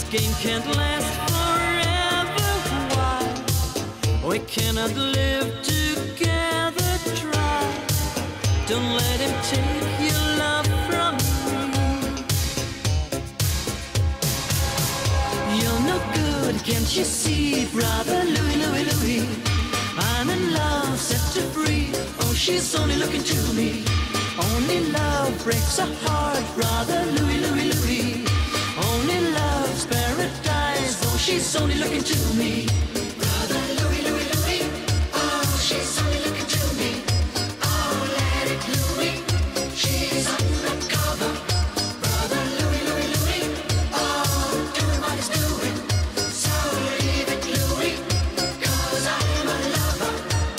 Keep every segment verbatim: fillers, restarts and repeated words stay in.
game can't last forever. Why? We cannot live together. Try. Don't let him take your love from me. You're no good, can't you see, brother Louie, Louie, Louie? I'm in love, set to free. Oh, she's only looking to me. Only love breaks a heart, brother Louie, Louie, Louie. Only love's paradise. Oh, she's only looking to me. Brother Louie, Louie, Louie. Oh, she's only looking to me. Oh, let it Louie. She's undercover. Brother Louie, Louie, Louie. Oh, doing what he's doing. So leave it Louie, 'cause I'm a lover.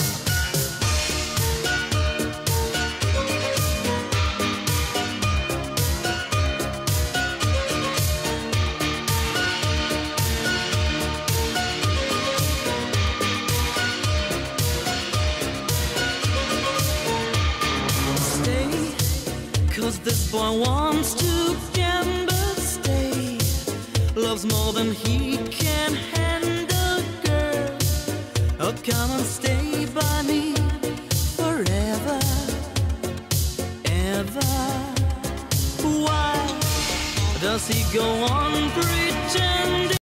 Stay, 'cause this boy wants to gamble. Stay, loves more than he can handle, girl. Oh, come and stay by me forever, ever. Why does he go on pretending?